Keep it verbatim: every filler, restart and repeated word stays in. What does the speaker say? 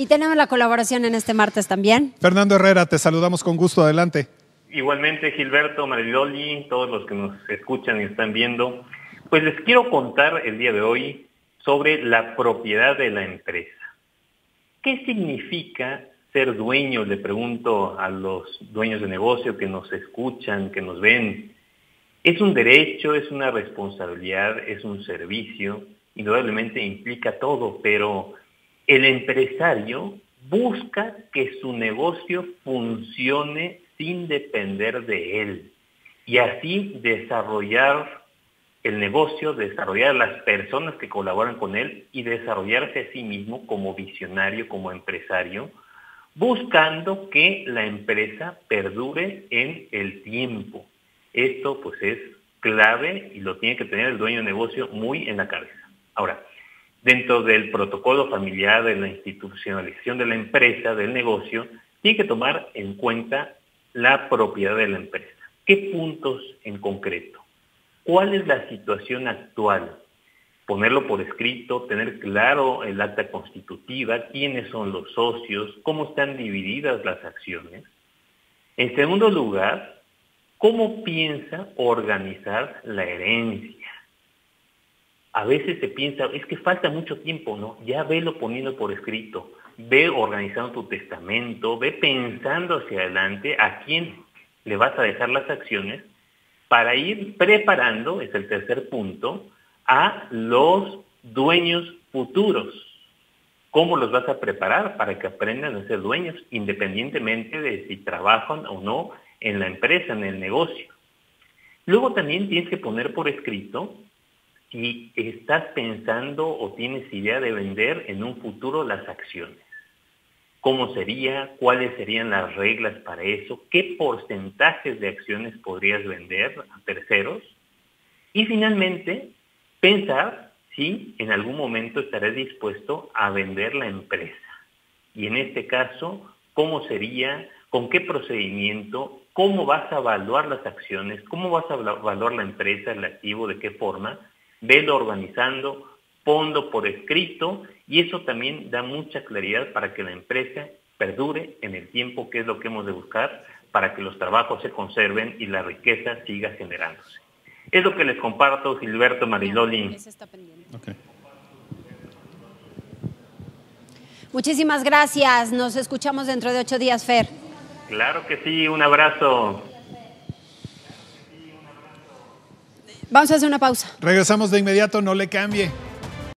Y tenemos la colaboración en este martes también. Fernando Herrera, te saludamos con gusto, adelante. Igualmente, Gilberto, Mariloli, todos los que nos escuchan y están viendo, pues les quiero contar el día de hoy sobre la propiedad de la empresa. ¿Qué significa ser dueño? Le pregunto a los dueños de negocio que nos escuchan, que nos ven. Es un derecho, es una responsabilidad, es un servicio, indudablemente implica todo, pero el empresario busca que su negocio funcione sin depender de él y así desarrollar el negocio, desarrollar a las personas que colaboran con él y desarrollarse a sí mismo como visionario, como empresario, buscando que la empresa perdure en el tiempo. Esto pues es clave y lo tiene que tener el dueño de negocio muy en la cabeza. Ahora, dentro del protocolo familiar, de la institucionalización de la empresa, del negocio, tiene que tomar en cuenta la propiedad de la empresa. ¿Qué puntos en concreto? ¿Cuál es la situación actual? Ponerlo por escrito, tener claro el acta constitutiva, quiénes son los socios, cómo están divididas las acciones. En segundo lugar, ¿cómo piensa organizar la herencia? A veces se piensa, es que falta mucho tiempo, ¿no? Ya velo poniendo por escrito, ve organizando tu testamento, ve pensando hacia adelante a quién le vas a dejar las acciones para ir preparando, es el tercer punto, a los dueños futuros. ¿Cómo los vas a preparar para que aprendan a ser dueños, independientemente de si trabajan o no en la empresa, en el negocio? Luego también tienes que poner por escrito si estás pensando o tienes idea de vender en un futuro las acciones. ¿Cómo sería? ¿Cuáles serían las reglas para eso? ¿Qué porcentajes de acciones podrías vender a terceros? Y finalmente, pensar si en algún momento estarás dispuesto a vender la empresa. Y en este caso, ¿cómo sería? ¿Con qué procedimiento? ¿Cómo vas a evaluar las acciones? ¿Cómo vas a evaluar la empresa, el activo? ¿De qué forma? Velo organizando, ponlo por escrito, y eso también da mucha claridad para que la empresa perdure en el tiempo, que es lo que hemos de buscar, para que los trabajos se conserven y la riqueza siga generándose. Es lo que les comparto, Gilberto, Mariloli. Okay. Muchísimas gracias. Nos escuchamos dentro de ocho días, Fer. Claro que sí, un abrazo. Vamos a hacer una pausa. Regresamos de inmediato, no le cambie.